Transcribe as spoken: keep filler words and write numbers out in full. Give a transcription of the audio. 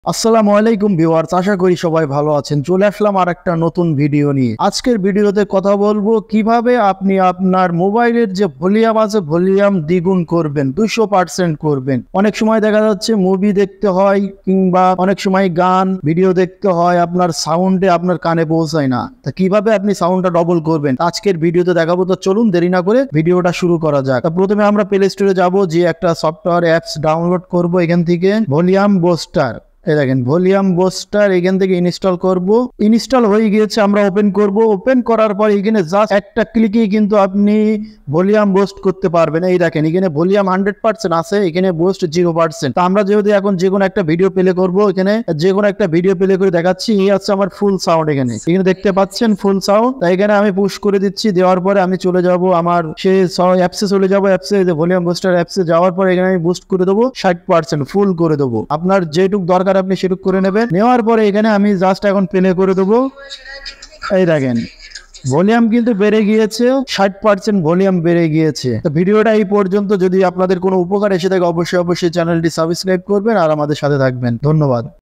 আসসালামু আলাইকুম ভিউয়ার্স, আশা করি সবাই ভালো আছেন। চলে আসলাম আর একটা নতুন ভিডিও নিয়ে। আজকের ভিডিওতে কথা বলবো কিভাবে আপনি আপনার মোবাইলের যে ভলিউম আছে ভলিউম দ্বিগুণ করবেন, দুশো পার্সেন্ট করবেন। অনেক সময় দেখা যাচ্ছে মুভি দেখতে হয় কিংবা অনেক সময় গান ভিডিও দেখতে হয়, আপনার সাউন্ডে আপনার কানে পৌঁছায় না। তা কিভাবে আপনি সাউন্ডটা ডবল করবেন আজকের ভিডিওতে দেখাবো। তো চলুন দেরি না করে ভিডিওটা শুরু করা যাক। তা প্রথমে আমরা প্লে স্টোরে যাবো, যে একটা সফটওয়্যার অ্যাপস ডাউনলোড করব এখান থেকে, ভলিউম বুস্টার। এই দেখেন ভলিউম বুস্টার, এখান থেকে ইনস্টল করব। ইনস্টল হয়ে গিয়েছে, আমরা ওপেন করব। ওপেন করার পর এখানে জাস্ট একটা ক্লিকেই কিন্তু আপনি ভলিউম বুস্ট করতে পারবেন। এই দেখেন এখানে ভলিউম হান্ড্রেড পার্সেন্ট আছে, এখানে বুস্ট জিরো পার্সেন্ট। তো আমরা যেহেতু এখন যে কোনো একটা ভিডিও প্লে করব, এখানে যে কোনো একটা ভিডিও প্লে করে দেখাচ্ছি। এই হচ্ছে আমার ফুল সাউন্ড, এখানে এখানে দেখতে পাচ্ছেন ফুল সাউন্ড। তাই এখানে আমি পুশ করে দিচ্ছি। দেওয়ার পরে আমি চলে যাব আমার সেই অ্যাপসে চলে যাবো। অ্যাপসে ভলিউম বুস্টার অ্যাপসে যাওয়ার পরে এখানে আমি বুস্ট করে দেবো ষাট পার্সেন্ট, ফুল করে দেবো। আপনার যেটুক দরকার আপনি সেটুক করে নেবেন। নেওয়ার পরে এখানে আমি জাস্ট এখন প্লে করে দেবো। এই দেখেন ভলিউম কিন্তু বেড়ে গিয়েছে, ষাট পার্সেন্ট ভলিউম বেড়ে গিয়েছে। তো ভিডিওটা এই পর্যন্ত। যদি আপনাদের কোনো উপকার এসে থাকে অবশ্যই অবশ্যই চ্যানেলটি সাবস্ক্রাইব করবেন আর আমাদের সাথে থাকবেন। ধন্যবাদ।